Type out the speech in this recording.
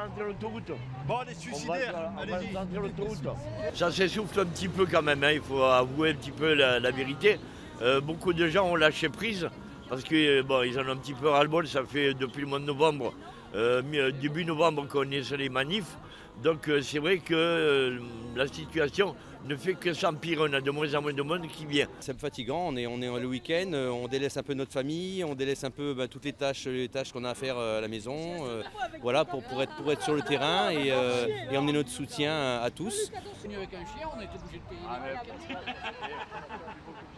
rentrer l'autoroute. Bon, les suicidaires, allez-y. Rentrer l'autoroute. Ça s'essouffle un petit peu quand même, hein, il faut avouer un petit peu la vérité. Beaucoup de gens ont lâché prise parce que bon, ils en ont un petit peu ras-le-bol. Ça fait depuis le mois de novembre, début novembre qu'on est sur les manifs. Donc c'est vrai que la situation ne fait que s'empirer. On a de moins en moins de monde qui vient. C'est fatigant, on est le week-end, on délaisse un peu notre famille, on délaisse un peu toutes les tâches qu'on a à faire à la maison, voilà, pour être sur le terrain et emmener notre soutien à tous. Avec un chien, on a été obligé de payer.